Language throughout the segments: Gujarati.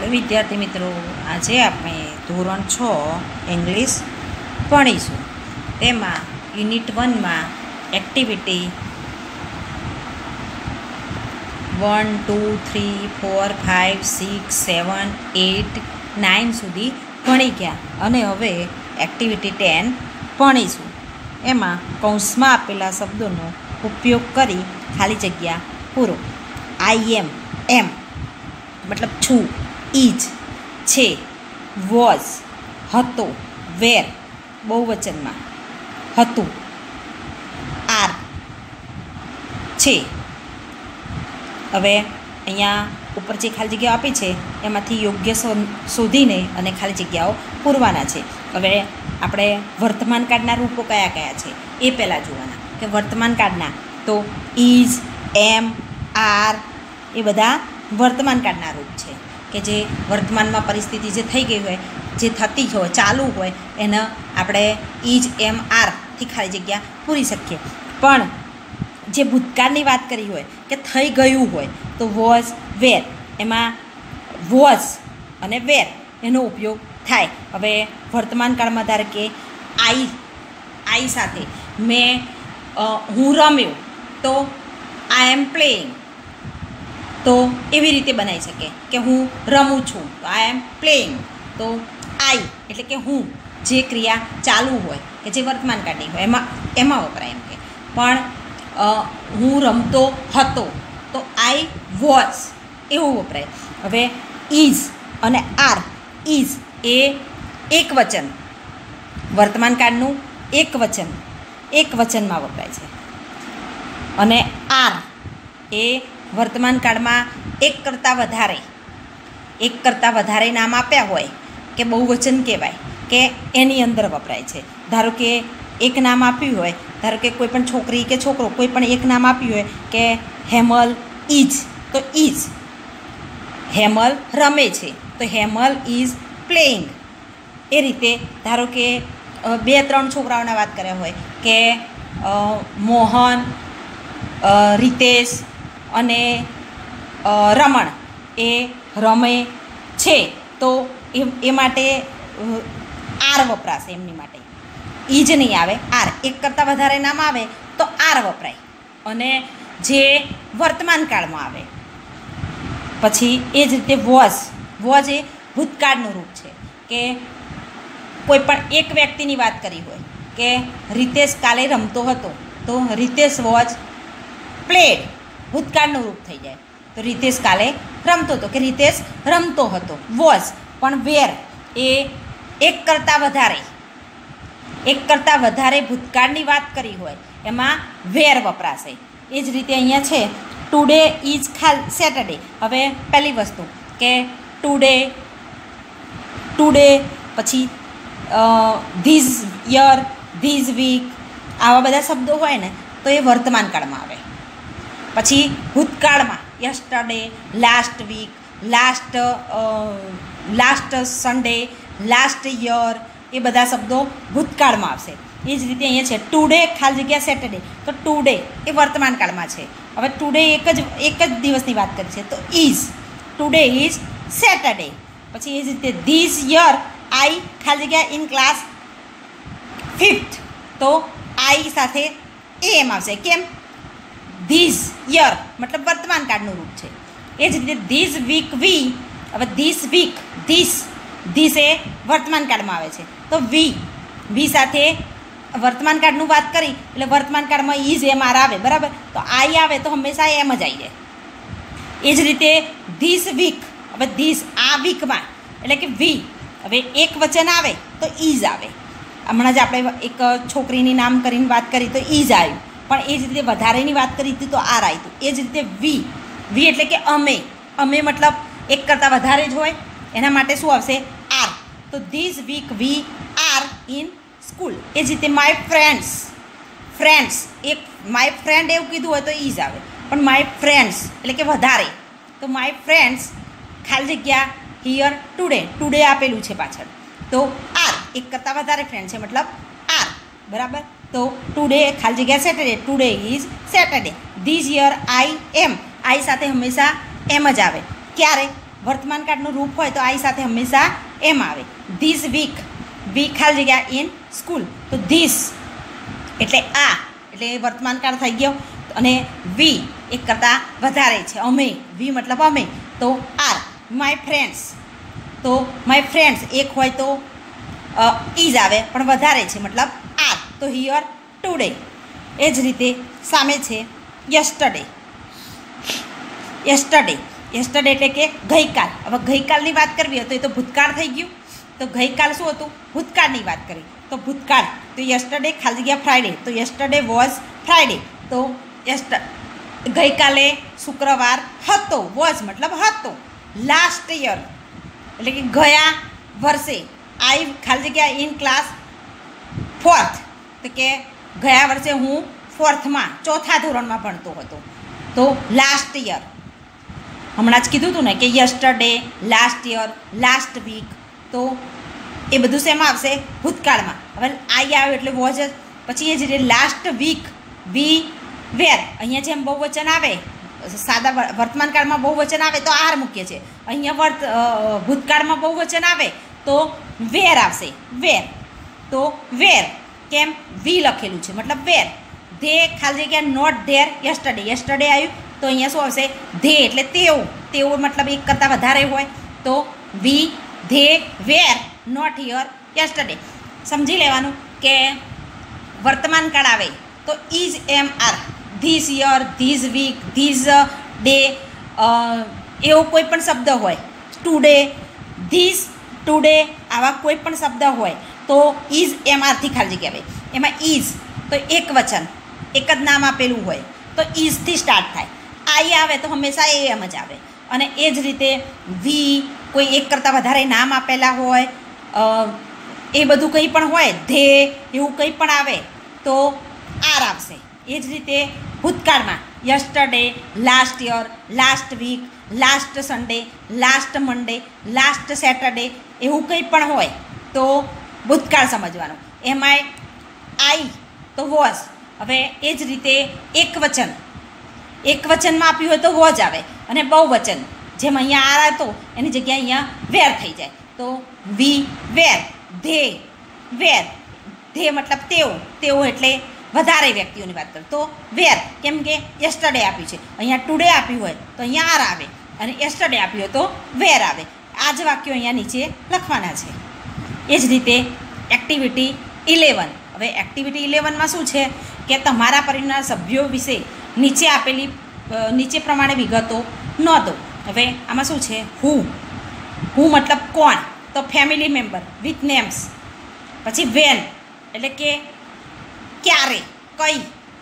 हेलो विद्यार्थी मित्रों, आज आपणे धोरण 6 इंग्लिश भणीशुं। तेमां यूनिट 1 में एक्टिविटी 1, 2, 3, 4, 5, 6, 7, 8, 9 सुधी भणी गया अने हवे एक्टिविटी 10 भणीशुं। एमां कौंसमां आपेला शब्दोनो उपयोग करी खाली जग्या पूरो। आई एम मतलब छू, इज, छे, वॉज, हतो, वेर बहुवचन में हतु, आर, छे। हवे अहींया उपर जे खाली जग्याओ आपी छे एमांथी योग्य शोधीने अने खाली जग्याओ पूरवाना छे। हवे आपणे वर्तमान काळना रूपो कया कया छे ए पहेला जोवाना के वर्तमान काळना तो इज, एम, आर ए बधा वर्तमान काळना रूप छे के जे वर्तमान में परिस्थिति जे थई गई होय, जे थती होय, चालू होय एने आपणे इज, एम, आर थी खाली जग्या पूरी शकीए। पण जे भूतकाळनी वात करी होय के थई गयुं होय तो वॉज, वेर एमां वॉज अने वेर एनो उपयोग थाय। हवे वर्तमान काळमां धारो के आई साथे मैं हूँ रम्यो तो आई एम प्लेइंग, तो एवी रीते बनाई सके कि हूँ रमूँ छूँ तो आई एम प्लेइंग। तो आई एटले कि हूँ जे क्रिया चालू होय के जे वर्तमान काळनी होय एमां वपराय एम के। पण हूँ रमतो हतो तो आई वॉज एवुं वपराय। हवे इज अने आर, इज ए एक वचन, वर्तमान काळनुं एक वचन में वपराय छे। अने आर ए वर्तमान काल में एक करता वधारे नाम आप्या होय के बहुवचन कहेवाय के एनी अंदर वपराय छे। धारो के एक नाम आप्युं होय, धारो के कोईपण छोकरी के छोकरो कोईपण एक नाम आप्युं होय के हेमल इज तो इज हेमल रमे छे तो हेमल इज प्लेइंग। ए रीते धारो के 2-3 छोकराओने वात करे होय के मोहन, रितेश अने रमण ए रमे छे तो ए माटे आर वपराशे। एमनी माटे इज नहीं आवे, आर एक करता वधारे नाम आवे तो आर वपराय। अने जे वर्तमान काळमां आवे पछी ए ज रीते वॉज ए भूतकाळनुं रूप छे के कोईपण एक व्यक्तिनी वात करी होय के रितेश काले रमतो हतो तो रितेश वॉज प्लेड, भूतकाळनुं रूप थई जाय तो रितेश काले रमतो हतो के रितेश रमतो हतो। वॉज पण वेर ए एक करता वधारे भूतकाळनी वात करी होय एमां वेर वपराशे। ए ज रीते अहींया छे टुडे इज सेटरडे। हवे पहली वस्तु के टुडे पछी धीस यर, धीस वीक आवा बधा शब्दों होय ने तो ए वर्तमान काळमां आवे। पछी भूतकाळमां yesterday, last week, last Sunday, last year ए बधा शब्दों भूतकाळमां आवशे। ए ज रीते अहींया छे टुडे खाली जग्या सेटरडे तो टुडे ए वर्तमान काळमां छे। हवे टुडे एक ज दिवसनी वात करी छे तो इज टुडे इज सेटरडे। पछी ए ज रीते धीस यर आई खाली जग्या इन क्लास 5th तो आई साथे एम आवशे। केम? धीस यर मतलब वर्तमान काळनुं रूप छे। ए ज रीते धीस वीक वी, हवे धीस वीक धीस ए वर्तमान काळमां आवे छे तो वी साथे वर्तमान काळनुं वात करी એટલે વર્તમાન કાળમાં ઇઝ એમ આર આવે બરાબર, તો આઈ આવે તો હંમેશા એમ જ આવી જાય। એ જ રીતે ધીસ વીક, હવે ધીસ આ વીકમાં એટલે કે વી, હવે એક વચન આવે તો ઇઝ આવે। હમણાં જ આપણે એક છોકરીની નામ કરીને વાત કરી તો ઇઝ આવ્યું, પણ એ જ રીતે વધારેની વાત કરી હતી તો આર આવ્યું। એ જ રીતે વી એટલે કે અમે મતલબ એક કરતાં વધારે જ હોય એના માટે શું આવશે? આર। તો this week we are in school. એ જ રીતે માય ફ્રેન્ડ્સ એક માય ફ્રેન્ડ એવું કીધું હોય તો ઇઝ આવે, પણ માય ફ્રેન્ડ્સ એટલે કે વધારે તો માય ફ્રેન્ડ્સ ખાલી જગ્યા હિયર ટુડે આપેલું છે પાછળ તો આર એક કરતાં વધારે ફ્રેન્ડ છે મતલબ આર બરાબર। તો ટુડે ખાલી જગ્યા Saturday, today is Saturday. This year I am, I साथे हमेशा एम ज आवे। क्यारे? વર્તમાનકાળનું રૂપ હોય તો આઈ સાથે હંમેશા એમ આવે. ધીસ વીક, વીક ખાલી જગ્યા ઇન સ્કૂલ, તો ધીસ એટલે આ, એટલે વર્તમાનકાળ થઈ ગયો. અને વી એક કરતાં વધારે છે, અમે, વી મતલબ અમે, તો આર. માય ફ્રેન્ડ્સ, તો માય ફ્રેન્ડ્સ એક હોય તો ઇઝ આવે, પણ વધારે છે મતલબ આર, તો હિયર ટુડે. એ જ રીતે સામે છે યસ્ટરડે. યસ્ટરડે, યસ્ટરડે એટલે કે ગઈકાલ. હવે ગઈકાલની વાત કરવી હોય તો એ તો ભૂતકાળ થઈ ગયું, તો ગઈકાલ શું હતું? ભૂતકાળની વાત કરી, તો ભૂતકાળ, તો યસ્ટરડે ખાલી જગ્યા ફ્રાઈડે, તો યસ્ટરડે વોઝ ફ્રાઈડે, તો ગઈકાલે શુક્રવાર હતો, વોઝ મતલબ હતો. લાસ્ટ યર એટલે કે ગયા વર્ષે, આઈ ખાલી જગ્યા ઇન ક્લાસ ફોર્થ, તો કે ગયા વર્ષે હું ફોર્થમાં, ચોથા ધોરણમાં ભણતો હતો, તો લાસ્ટ યર. હમણાં જ કીધું હતું ને કે yesterday, last year, last week, તો એ બધું શેમાં આવશે? ભૂતકાળમાં. હવે આઈ આવે એટલે વોઝ જ. પછી એ જ રીતે લાસ્ટ વીક, વી વેર, અહીંયા જેમ બહુવચન આવે, સાદા વર્તમાનકાળમાં બહુવચન આવે તો આર મૂકીએ છીએ, અહીંયા ભૂતકાળમાં બહુવચન આવે તો વેર આવશે, વેર. તો વેર કેમ? વી લખેલું છે મતલબ વેર. ધે ખાલી જગ્યા નોટ ધેર યસ્ટરડે, યસ્ટરડે આવ્યું તો અહીંયા શું આવશે? ધે એટલે તેઓ, તેઓ મતલબ એક કરતાં વધારે હોય, તો we they were not here yesterday. સમજી લેવાનું કે વર્તમાનકાળ આવે તો is am are, this year, this week, this day, એવો કોઈ પણ શબ્દ હોય, ટુડે, ધીસ, ટુડે, આવા કોઈ પણ શબ્દ હોય તો ઇઝ એમ આરથી ખાલી જગ્યા આવે. એમાં ઇઝ તો એક વચન, એક જ નામ આપેલું હોય તો ઇઝથી સ્ટાર્ટ થાય. આઈ આવે તો હંમેશા એ એમ જ આવે. અને એ જ રીતે વી, કોઈ એક કરતાં વધારે નામ આપેલા હોય, એ બધું કંઈ પણ હોય, ધે, એવું કંઈ પણ આવે તો આર આવશે. એ જ રીતે ભૂતકાળમાં yesterday, last year, last week, last Sunday, last Monday, last Saturday, એવું કંઈ પણ હોય તો ભૂતકાળ સમજવાનું. એમાંય આઈ તો વોઝ. હવે એ જ રીતે એક વચન, એક વચનમાં આપ્યું હોય તો વોઝ આવે, અને બહુવચન જેમ અહીંયા આર હતો એની જગ્યાએ અહીંયા વેર થઈ જાય, તો વી વેર, ધે વેર, ધે મતલબ તેઓ, તેઓ એટલે વધારે વ્યક્તિઓની વાત કરું તો વેર. કેમ કે યસ્ટરડે આપ્યું છે, અહીંયા ટુડે આપ્યું હોય તો અહીંયા આર આવે, અને યસ્ટરડે આપ્યું હોય તો વેર આવે. આ જ વાક્યો અહીંયા નીચે લખવાના છે. એ જ રીતે એક્ટિવિટી 11. હવે એક્ટિવિટી 11માં શું છે કે તમારા પરિવારના સભ્યો વિશે નીચે પ્રમાણે વિગતો નોંધો. હવે આમાં શું છે? હું મતલબ કોણ? તો ફેમિલી મેમ્બર વિથ નેમ્સ. પછી વેન એટલે કે ક્યારે, કઈ.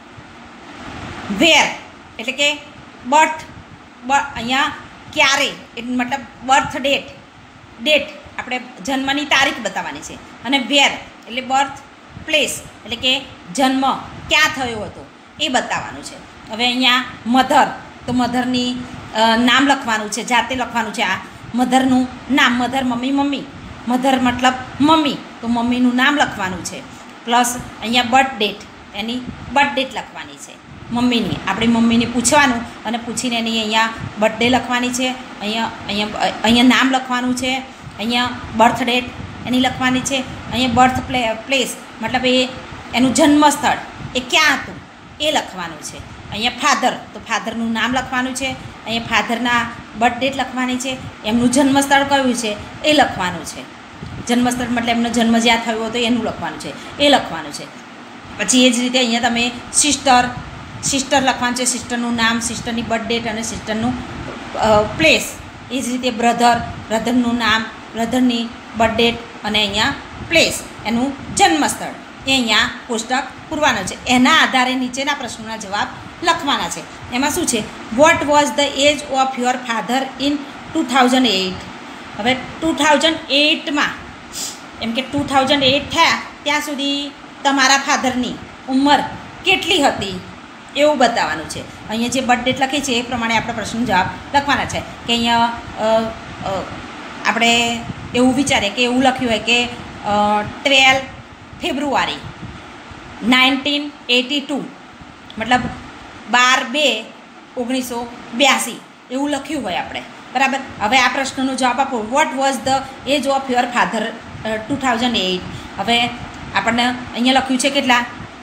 વેર એટલે કે બર્થ, અહીંયા ક્યારે મતલબ બર્થ ડેટ, ડેટ આપણે જન્મની તારીખ બતાવવાની છે. અને વેર એટલે બર્થ પ્લેસ એટલે કે જન્મ ક્યાં થયો હતો એ બતાવવાનું છે. હવે અહીંયા મધર, તો મધરની નામ લખવાનું છે, જાતે લખવાનું છે. આ મધરનું નામ, મધર મમ્મી, મમ્મી, મધર મતલબ મમ્મી, તો મમ્મીનું નામ લખવાનું છે. પ્લસ અહીંયા બર્થ ડેટ, એની બર્થ ડેટ લખવાની છે મમ્મીની. આપણી મમ્મીને પૂછવાનું અને પૂછીને એની અહીંયા બર્થડે લખવાની છે, અહીંયા નામ લખવાનું છે, અહીંયા બર્થ ડેટ એની લખવાની છે, અહીંયા બર્થ પ્લેસ મતલબ એનું જન્મ સ્થળ એ ક્યાં હતું એ લખવાનું છે. અહીંયા ફાધર, તો ફાધરનું નામ લખવાનું છે, અહીંયા ફાધરના બર્થ ડેટ લખવાની છે, એમનું જન્મસ્થળ કયું છે એ લખવાનું છે. જન્મસ્થળ મતલબ એમનો જન્મ જ્યાં થયો હતો એનું લખવાનું છે, એ લખવાનું છે. પછી એ જ રીતે અહીંયા તમે સિસ્ટર લખવાનું છે, સિસ્ટરનું નામ, સિસ્ટરની બર્થ ડેટ અને સિસ્ટરનું પ્લેસ. એ જ રીતે બ્રધરનું નામ, બ્રધરની બર્થ ડેટ અને અહીંયા પ્લેસ, એનું જન્મસ્થળ એ અહીંયા કોષ્ટક પૂરવાનું છે. એના આધારે નીચેના પ્રશ્નોના જવાબ લખવાના છે. એમાં શું છે? What was the age of your father in 2008. હવે 2008માં એમ કે 2008 થયા ત્યાં સુધી તમારા ફાધરની ઉંમર કેટલી હતી એવું બતાવવાનું છે. અહીંયા જે બર્થ ડેટ લખી છે એ પ્રમાણે આપણે પ્રશ્નનો જવાબ લખવાના છે. કે અહીંયા આપણે એવું વિચારીએ કે એવું લખ્યું હોય કે 12 ફેબ્રુઆરી 1982 મતલબ 12/2/1982 એવું લખ્યું હોય આપણે બરાબર. હવે આ પ્રશ્નનો જવાબ આપો. What was the age of your father 2008? હવે આપણને અહીંયા લખ્યું છે કેટલા?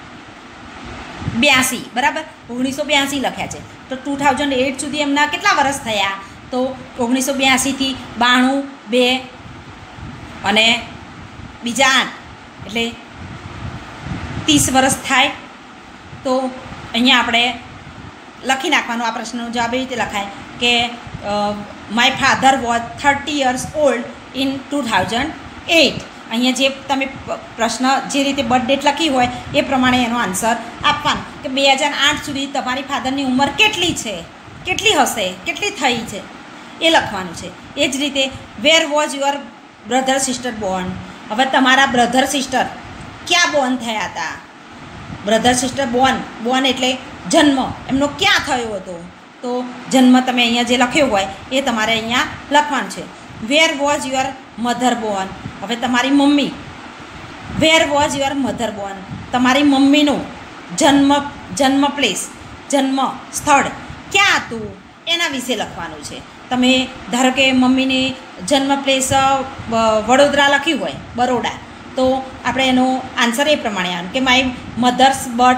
82, બરાબર. 1982 લખ્યા છે. તો 2008 સુધી એમના કેટલા વર્ષ થયા? તો 1982થી 92, 2 અને બીજા 8 એટલે 30 વર્ષ થાય. તો અહીંયા આપણે લખી નાખવાનો. આ પ્રશ્નનો જવાબ એવી રીતે લખાય કે my father was 30 years old in 2008. અહીંયા જે તમે પ્રશ્ન જે રીતે બર્થ ડેટ લખી હોય એ પ્રમાણે એનો આન્સર આપવાનો કે 2008 સુધી તમારી ફાધરની ઉંમર કેટલી છે, કેટલી હશે, કેટલી થઈ છે એ લખવાનું છે. એ જ રીતે where was your brother sister born? હવે તમારા બ્રધર સિસ્ટર ક્યાં બોર્ન થયા હતા? બ્રધર સિસ્ટર બોર્ન એટલે જન્મ એમનો ક્યાં થયો હતો? તો જન્મ તમે અહીંયા જે લખ્યો હોય એ તમારે અહીંયા લખવાનું છે. Where was your mother born? હવે તમારી mummy, where was your mother born? તમારી મમ્મીનું જન્મ પ્લેસ, જન્મ સ્થળ ક્યાં હતું એના વિશે લખવાનું છે. તમે ધારો કે મમ્મીની જન્મ પ્લેસ વડોદરા લખ્યું હોય, બરોડા, તો આપણે એનો આન્સર એ પ્રમાણે આવે કે my mother's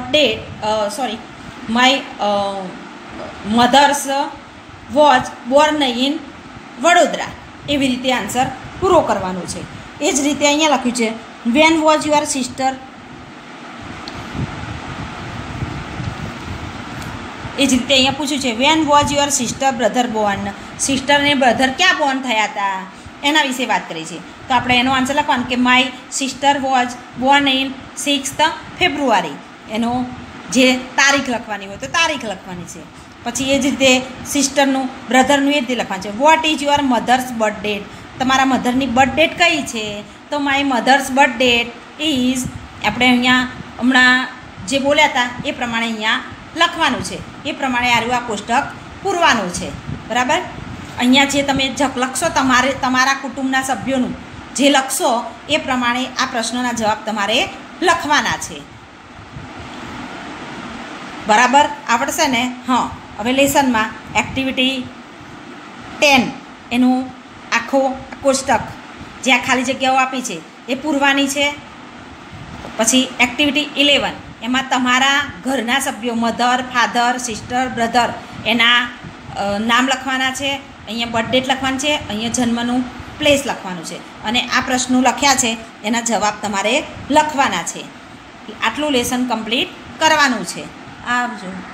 my mother's was born in Vadodara. એવી રીતે આન્સર પૂરો કરવાનો છે. એ જ રીતે અહીંયા લખ્યું છે વેન વોઝ યોર સિસ્ટર? એ જ રીતે અહીંયા પૂછ્યું છે when was your sister brother born? Sister ને બ્રધર ક્યાં બોર્ન થયા હતા એના વિશે વાત કરી છે. તો આપણે એનો આન્સર લખવાનો કે my sister was born in 6th February. એનો જે તારીખ લખવાની હોય તો તારીખ લખવાની છે. પછી એ જ રીતે સિસ્ટરનું, બ્રધરનું એ જ રીતે લખવાનું છે. What is your mother's birth date? તમારા મધરની બર્થ ડેટ કઈ છે? તો my mother's birth date is, આપણે અહીંયા હમણાં જે બોલ્યા હતા એ પ્રમાણે અહીંયા લખવાનું છે. એ પ્રમાણે આ કોષ્ટક પૂરવાનું છે. બરાબર. અહીંયા જે તમે લખશો તમારા કુટુંબના સભ્યોનું જે લખશો એ પ્રમાણે આ પ્રશ્નોના જવાબ તમારે લખવાના છે. બરાબર આવડશે ને? હા. હવે લેસનમાં એક્ટિવિટી 10 એનું આખો કોષ્ટક જે આ ખાલી જગ્યાઓ આપી છે એ પૂરવાની છે. પછી એક્ટિવિટી 11 એમાં તમારા ઘરના સભ્યો મધર, ફાધર, સિસ્ટર, બ્રધર એના નામ લખવાના છે. અહીંયા બર્થ ડેટ લખવાનું છે, અહીંયા જન્મનું પ્લેસ લખવાનું છે અને આ પ્રશ્નો લખ્યા છે એના જવાબ તમારે લખવાના છે. આટલું લેસન કમ્પ્લીટ કરવાનું છે. આવજો.